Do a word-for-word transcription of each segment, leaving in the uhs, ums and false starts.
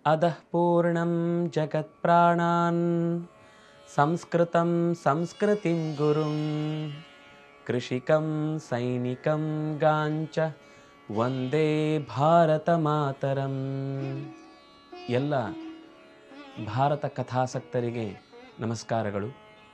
ಅಧಃ ಪೂರ್ಣಂ ಜಗತ್ಪ್ರಾಣಾನ್ ಸಂಸ್ಕೃತಂ ಸಂಸ್ಕೃತಿಂ ಗುರುಂ ಕೃಷಿಕಂ ಸೈನಿಕಂ ಗಾಂಚ ವಂದೇ ಭಾರತ ಮಾತರಂ. ಎಲ್ಲ ಭಾರತ ಕಥಾಸಕ್ತರಿಗೆ ನಮಸ್ಕಾರಗಳು.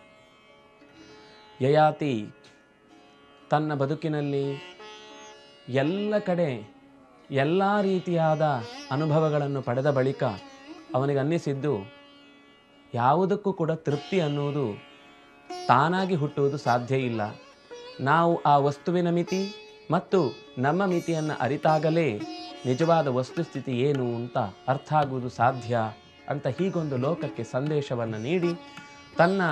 ಯಯಾತಿ ತನ್ನ ಬದುಕಿನಲ್ಲಿ ಎಲ್ಲ ಕಡೆ ಎಲ್ಲ ರೀತಿಯಾದ ಅನುಭವಗಳನ್ನು ಪಡೆದ ಬಳಿಕ ಅವನಿಗೆ ಅನ್ನಿಸಿದ್ದು ಯಾವುದಕ್ಕೂ ಕೂಡ ತೃಪ್ತಿ ಅನ್ನುವುದು ತಾನಾಗಿ ಹುಟ್ಟುವುದು ಸಾಧ್ಯ ಇಲ್ಲ. ನಾವು ಆ ವಸ್ತುವಿನ ಮಿತಿ ಮತ್ತು ನಮ್ಮ ಮಿತಿಯನ್ನು ಅರಿತಾಗಲೇ ನಿಜವಾದ ವಸ್ತುಸ್ಥಿತಿ ಏನು ಅಂತ ಅರ್ಥ ಆಗುವುದು ಸಾಧ್ಯ ಅಂತ ಹೀಗೊಂದು ಲೋಕಕ್ಕೆ ಸಂದೇಶವನ್ನು ನೀಡಿ ತನ್ನ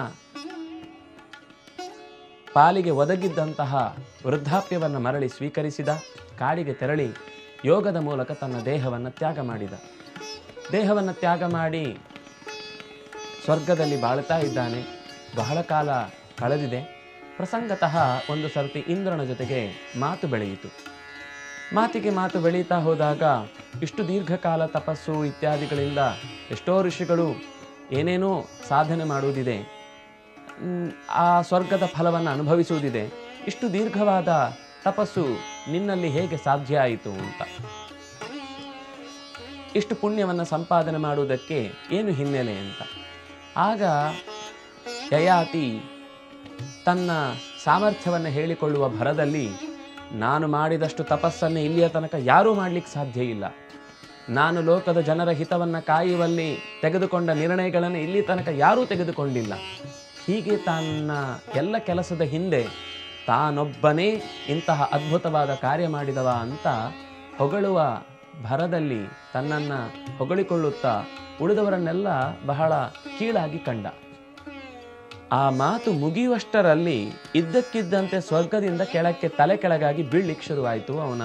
ಪಾಲಿಗೆ ಒದಗಿದ್ದಂತಹ ವೃದ್ಧಾಪ್ಯವನ್ನು ಮರಳಿ ಸ್ವೀಕರಿಸಿದ. ಕಾಡಿಗೆ ತೆರಳಿ ಯೋಗದ ಮೂಲಕ ತನ್ನ ದೇಹವನ್ನು ತ್ಯಾಗ ಮಾಡಿದ. ದೇಹವನ್ನು ತ್ಯಾಗ ಮಾಡಿ ಸ್ವರ್ಗದಲ್ಲಿ ಬಾಳ್ತಾ ಇದ್ದಾನೆ. ಬಹಳ ಕಾಲ ಕಳೆದಿದೆ. ಪ್ರಸಂಗತಃ ಒಂದು ಸರ್ತಿ ಇಂದ್ರನ ಜೊತೆಗೆ ಮಾತು ಬೆಳೆಯಿತು. ಮಾತಿಗೆ ಮಾತು ಬೆಳೀತಾ ಹೋದಾಗ ಇಷ್ಟು ದೀರ್ಘಕಾಲ ತಪಸ್ಸು ಇತ್ಯಾದಿಗಳಿಂದ ಎಷ್ಟೋ ಋಷಿಗಳು ಏನೇನೋ ಸಾಧನೆ ಮಾಡುವುದಿದೆ, ಆ ಸ್ವರ್ಗದ ಫಲವನ್ನು ಅನುಭವಿಸುವುದಿದೆ. ಇಷ್ಟು ದೀರ್ಘವಾದ ತಪಸ್ಸು ನಿನ್ನಲ್ಲಿ ಹೇಗೆ ಸಾಧ್ಯ ಆಯಿತು ಅಂತ, ಇಷ್ಟು ಪುಣ್ಯವನ್ನು ಸಂಪಾದನೆ ಮಾಡುವುದಕ್ಕೆ ಏನು ಹಿನ್ನೆಲೆ ಅಂತ. ಆಗ ಯಯಾತಿ ತನ್ನ ಸಾಮರ್ಥ್ಯವನ್ನು ಹೇಳಿಕೊಳ್ಳುವ ಭರದಲ್ಲಿ, ನಾನು ಮಾಡಿದಷ್ಟು ತಪಸ್ಸನ್ನು ಇಲ್ಲಿಯ ತನಕ ಯಾರೂ ಮಾಡಲಿಕ್ಕೆ ಸಾಧ್ಯ ಇಲ್ಲ. ನಾನು ಲೋಕದ ಜನರ ಹಿತವನ್ನು ಕಾಯುವಲ್ಲಿ ತೆಗೆದುಕೊಂಡ ನಿರ್ಣಯಗಳನ್ನು ಇಲ್ಲಿ ತನಕ ಯಾರೂ ತೆಗೆದುಕೊಂಡಿಲ್ಲ. ಹೀಗೆ ತನ್ನ ಎಲ್ಲ ಕೆಲಸದ ಹಿಂದೆ ತಾನೊಬ್ಬನೇ ಇಂತಹ ಅದ್ಭುತವಾದ ಕಾರ್ಯ ಮಾಡಿದವ ಅಂತ ಹೊಗಳುವ ಭರದಲ್ಲಿ ತನ್ನನ್ನು ಹೊಗಳಿಕೊಳ್ಳುತ್ತಾ ಉಳಿದವರನ್ನೆಲ್ಲ ಬಹಳ ಕೀಳಾಗಿ ಕಂಡ. ಆ ಮಾತು ಮುಗಿಯುವಷ್ಟರಲ್ಲಿ ಇದ್ದಕ್ಕಿದ್ದಂತೆ ಸ್ವರ್ಗದಿಂದ ಕೆಳಕ್ಕೆ ತಲೆ ಕೆಳಗಾಗಿ ಬೀಳ್ಲಿಕ್ಕೆ ಶುರುವಾಯಿತು ಅವನ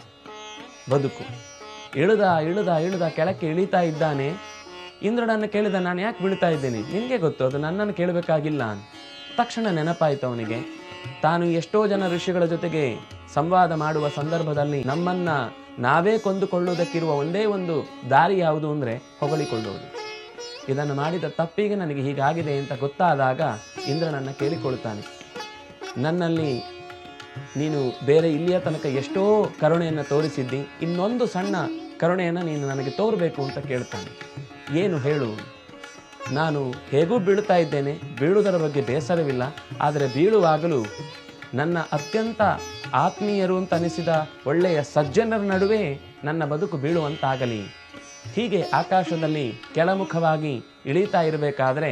ಬದುಕು. ಇಳಿದ ಇಳಿದ ಇಳಿದ ಕೆಳಕ್ಕೆ ಇಳಿತಾ ಇದ್ದಾನೆ. ಇಂದ್ರನನ್ನು ಕೇಳಿದ, ನಾನು ಯಾಕೆ ಬೀಳ್ತಾ ಇದ್ದೇನೆ? ನಿನಗೆ ಗೊತ್ತು, ಅದು ನನ್ನನ್ನು ಕೇಳಬೇಕಾಗಿಲ್ಲ. ತಕ್ಷಣ ನೆನಪಾಯಿತು ಅವನಿಗೆ, ತಾನು ಎಷ್ಟೋ ಜನ ಋಷಿಗಳ ಜೊತೆಗೆ ಸಂವಾದ ಮಾಡುವ ಸಂದರ್ಭದಲ್ಲಿ ನಮ್ಮನ್ನ ನಾವೇ ಕೊಂದುಕೊಳ್ಳುವುದಕ್ಕಿರುವ ಒಂದೇ ಒಂದು ದಾರಿ ಯಾವುದು ಅಂದರೆ ಹೊಗಳಿಕೊಳ್ಳುವುದು. ಇದನ್ನು ಮಾಡಿದ ತಪ್ಪಿಗೆ ನನಗೆ ಹೀಗಾಗಿದೆ ಅಂತ ಗೊತ್ತಾದಾಗ ಇಂದ್ರನನ್ನು ಕೇಳಿಕೊಳ್ಳುತ್ತಾನೆ, ನನ್ನಲ್ಲಿ ನೀನು ಬೇರೆ ಇಲ್ಲಿಯ ತನಕ ಎಷ್ಟೋ ಕರುಣೆಯನ್ನು ತೋರಿಸಿದ್ದಿ, ಇನ್ನೊಂದು ಸಣ್ಣ ಕರುಣೆಯನ್ನು ನೀನು ನನಗೆ ತೋರಬೇಕು ಅಂತ ಕೇಳ್ತಾನೆ. ಏನು ಹೇಳು? ನಾನು ಹೇಗೂ ಬೀಳುತ್ತಾ ಇದ್ದೇನೆ, ಬೀಳುವುದರ ಬಗ್ಗೆ ಬೇಸರವಿಲ್ಲ. ಆದರೆ ಬೀಳುವಾಗಲೂ ನನ್ನ ಅತ್ಯಂತ ಆತ್ಮೀಯರು ಅಂತ ಅನಿಸಿದ ಒಳ್ಳೆಯ ಸಜ್ಜನರ ನಡುವೆ ನನ್ನ ಬದುಕು ಬೀಳುವಂತಾಗಲಿ. ಹೀಗೆ ಆಕಾಶದಲ್ಲಿ ಕೆಳಮುಖವಾಗಿ ಇಳೀತಾ ಇರಬೇಕಾದ್ರೆ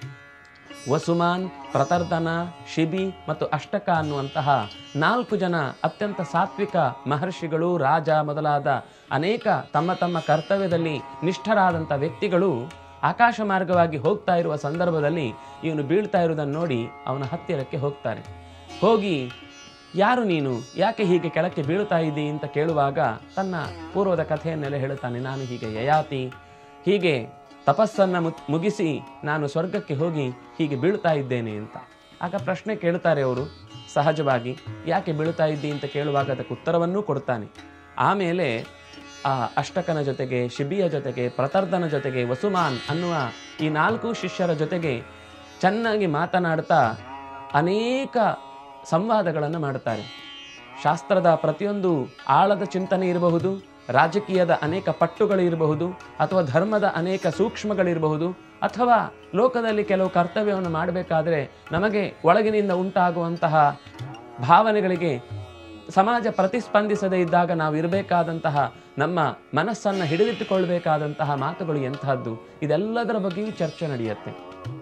ವಸುಮಾನ್, ಪ್ರತರ್ಧನ, ಶಿಬಿ ಮತ್ತು ಅಷ್ಟಕ ಅನ್ನುವಂತಹ ನಾಲ್ಕು ಜನ ಅತ್ಯಂತ ಸಾತ್ವಿಕ ಮಹರ್ಷಿಗಳು, ರಾಜ ಮೊದಲಾದ ಅನೇಕ ತಮ್ಮ ತಮ್ಮ ಕರ್ತವ್ಯದಲ್ಲಿ ನಿಷ್ಠರಾದಂಥ ವ್ಯಕ್ತಿಗಳು ಆಕಾಶ ಮಾರ್ಗವಾಗಿ ಹೋಗ್ತಾ ಇರುವ ಸಂದರ್ಭದಲ್ಲಿ ಇವನು ಬೀಳ್ತಾ ಇರುವುದನ್ನು ನೋಡಿ ಅವನ ಹತ್ತಿರಕ್ಕೆ ಹೋಗ್ತಾರೆ. ಹೋಗಿ, ಯಾರು ನೀನು, ಯಾಕೆ ಹೀಗೆ ಕೆಳಕ್ಕೆ ಬೀಳ್ತಾ ಇದ್ದಿ ಅಂತ ಕೇಳುವಾಗ ತನ್ನ ಪೂರ್ವದ ಕಥೆಯನ್ನೆಲ್ಲ ಹೇಳುತ್ತಾನೆ. ನಾನು ಹೀಗೆ ಯಯಾತಿ, ಹೀಗೆ ತಪಸ್ಸನ್ನು ಮುಗಿಸಿ ನಾನು ಸ್ವರ್ಗಕ್ಕೆ ಹೋಗಿ ಹೀಗೆ ಬೀಳ್ತಾ ಇದ್ದೇನೆ ಅಂತ. ಆಗ ಪ್ರಶ್ನೆ ಕೇಳ್ತಾರೆ ಅವರು ಸಹಜವಾಗಿ, ಯಾಕೆ ಬೀಳ್ತಾ ಇದ್ದಿ ಅಂತ ಕೇಳುವಾಗ ಅದಕ್ಕೆ ಉತ್ತರವನ್ನೂ ಕೊಡ್ತಾನೆ. ಆಮೇಲೆ ಆ ಅಷ್ಟಕನ ಜೊತೆಗೆ, ಶಿಬಿಯ ಜೊತೆಗೆ, ಪ್ರತರ್ಧನ ಜೊತೆಗೆ, ವಸುಮಾನ್ ಅನ್ನುವ ಈ ನಾಲ್ಕು ಶಿಷ್ಯರ ಜೊತೆಗೆ ಚೆನ್ನಾಗಿ ಮಾತನಾಡ್ತಾ ಅನೇಕ ಸಂವಾದಗಳನ್ನು ಮಾಡುತ್ತಾರೆ. ಶಾಸ್ತ್ರದ ಪ್ರತಿಯೊಂದು ಆಳದ ಚಿಂತನೆ ಇರಬಹುದು, ರಾಜಕೀಯದ ಅನೇಕ ಪಟ್ಟುಗಳು ಇರಬಹುದು, ಅಥವಾ ಧರ್ಮದ ಅನೇಕ ಸೂಕ್ಷ್ಮಗಳಿರಬಹುದು, ಅಥವಾ ಲೋಕದಲ್ಲಿ ಕೆಲವು ಕರ್ತವ್ಯವನ್ನು ಮಾಡಬೇಕಾದ್ರೆ ನಮಗೆ ಒಳಗಿನಿಂದ ಉಂಟಾಗುವಂತಹ ಭಾವನೆಗಳಿಗೆ ಸಮಾಜ ಪ್ರತಿಸ್ಪಂದಿಸದೇ ಇದ್ದಾಗ ನಾವು ಇರಬೇಕಾದಂತಹ ನಮ್ಮ ಮನಸ್ಸನ್ನು ಹಿಡಿದಿಟ್ಟುಕೊಳ್ಬೇಕಾದಂತಹ ಮಾತುಗಳು ಎಂತಹದ್ದು, ಇದೆಲ್ಲದರ ಬಗ್ಗೆಯೂ ಚರ್ಚೆ ನಡೆಯುತ್ತೆ.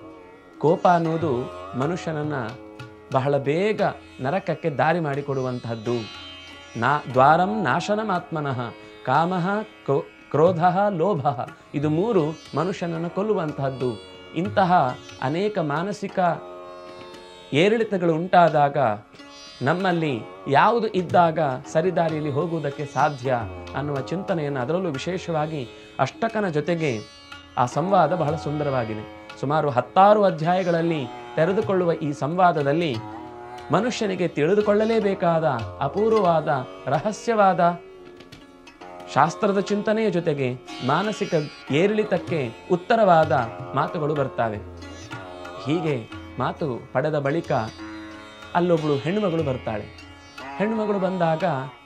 ಕೋಪ ಅನ್ನುವುದು ಮನುಷ್ಯನನ್ನು ಬಹಳ ಬೇಗ ನರಕಕ್ಕೆ ದಾರಿ ಮಾಡಿಕೊಡುವಂತಹದ್ದು. ನಾ ದ್ವಾರಂ ನಾಶನಮಾತ್ಮನಃ ಕಾಮಃ ಕ್ರೋಧ ಲೋಭ, ಇದು ಮೂರು ಮನುಷ್ಯನನ್ನು ಕೊಲ್ಲುವಂತಹದ್ದು. ಇಂತಹ ಅನೇಕ ಮಾನಸಿಕ ಏರಿಳಿತಗಳು ಉಂಟಾದಾಗ ನಮ್ಮಲ್ಲಿ ಯಾವುದು ಇದ್ದಾಗ ಸರಿದಾರಿಯಲ್ಲಿ ಹೋಗುವುದಕ್ಕೆ ಸಾಧ್ಯ ಅನ್ನುವ ಚಿಂತನೆಯನ್ನು, ಅದರಲ್ಲೂ ವಿಶೇಷವಾಗಿ ಅಷ್ಟಕನ ಜೊತೆಗೆ ಆ ಸಂವಾದ ಬಹಳ ಸುಂದರವಾಗಿದೆ. ಸುಮಾರು ಹತ್ತಾರು ಅಧ್ಯಾಯಗಳಲ್ಲಿ ತೆರೆದುಕೊಳ್ಳುವ ಈ ಸಂವಾದದಲ್ಲಿ ಮನುಷ್ಯನಿಗೆ ತಿಳಿದುಕೊಳ್ಳಲೇಬೇಕಾದ ಅಪೂರ್ವವಾದ ರಹಸ್ಯವಾದ ಶಾಸ್ತ್ರದ ಚಿಂತನೆಯ ಜೊತೆಗೆ ಮಾನಸಿಕ ಏರಿಳಿತಕ್ಕೆ ಉತ್ತರವಾದ ಮಾತುಗಳು ಬರ್ತಾವೆ. ಹೀಗೆ ಮಾತು ಪಡೆದ ಬಳಿಕ ಅಲ್ಲೊಬ್ಬಳು ಹೆಣ್ಣುಮಗಳು ಬರ್ತಾಳೆ. ಹೆಣ್ಣುಮಗಳು ಬಂದಾಗ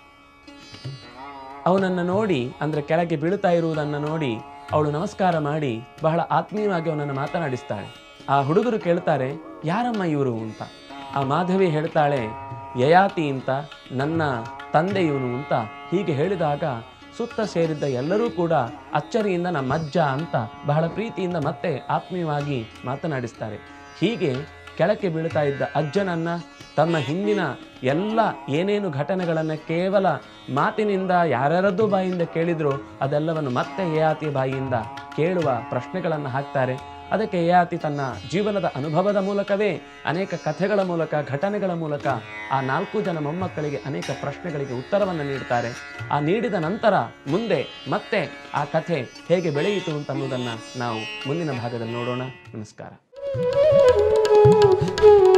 ಅವನನ್ನು ನೋಡಿ, ಅಂದರೆ ಕೆಳಗೆ ಬೀಳುತ್ತಾ ಇರುವುದನ್ನು ನೋಡಿ ಅವಳು ನಮಸ್ಕಾರ ಮಾಡಿ ಬಹಳ ಆತ್ಮೀಯವಾಗಿ ಅವನನ್ನು ಮಾತನಾಡಿಸ್ತಾಳೆ. ಆ ಹುಡುಗರು ಕೇಳ್ತಾರೆ, ಯಾರಮ್ಮ ಇವರು ಅಂತ. ಆ ಮಾಧವಿ ಹೇಳ್ತಾಳೆ, ಯಯಾತಿ ಅಂತ, ನನ್ನ ತಂದೆ ಇವನು ಅಂತ. ಹೀಗೆ ಹೇಳಿದಾಗ ಸುತ್ತ ಸೇರಿದ್ದ ಎಲ್ಲರೂ ಕೂಡ ಅಚ್ಚರಿಯಿಂದ ನಮ್ಮ ಅಜ್ಜ ಅಂತ ಬಹಳ ಪ್ರೀತಿಯಿಂದ ಮತ್ತೆ ಆತ್ಮೀಯವಾಗಿ ಮಾತನಾಡಿಸ್ತಾರೆ. ಹೀಗೆ ಕೆಳಕ್ಕೆ ಬೀಳ್ತಾ ಇದ್ದ ಅಜ್ಜನನ್ನ ತಮ್ಮ ಹಿಂದಿನ ಎಲ್ಲ ಏನೇನು ಘಟನೆಗಳನ್ನು ಕೇವಲ ಮಾತಿನಿಂದ ಯಾರ್ಯಾರದ್ದು ಬಾಯಿಯಿಂದ ಕೇಳಿದ್ರು ಅದೆಲ್ಲವನ್ನು ಮತ್ತೆ ಯಯಾತಿ ಬಾಯಿಯಿಂದ ಕೇಳುವ ಪ್ರಶ್ನೆಗಳನ್ನು ಹಾಕ್ತಾರೆ. ಅದಕ್ಕೆ ಯಯಾತಿ ತನ್ನ ಜೀವನದ ಅನುಭವದ ಮೂಲಕವೇ ಅನೇಕ ಕಥೆಗಳ ಮೂಲಕ, ಘಟನೆಗಳ ಮೂಲಕ ಆ ನಾಲ್ಕು ಜನ ಮೊಮ್ಮಕ್ಕಳಿಗೆ ಅನೇಕ ಪ್ರಶ್ನೆಗಳಿಗೆ ಉತ್ತರವನ್ನು ನೀಡ್ತಾರೆ. ಆ ನೀಡಿದ ನಂತರ ಮುಂದೆ ಮತ್ತೆ ಆ ಕಥೆ ಹೇಗೆ ಬೆಳೆಯಿತು ಅಂತ ಅನ್ನೋದನ್ನು ನಾವು ಮುಂದಿನ ಭಾಗದಲ್ಲಿ ನೋಡೋಣ. ನಮಸ್ಕಾರ.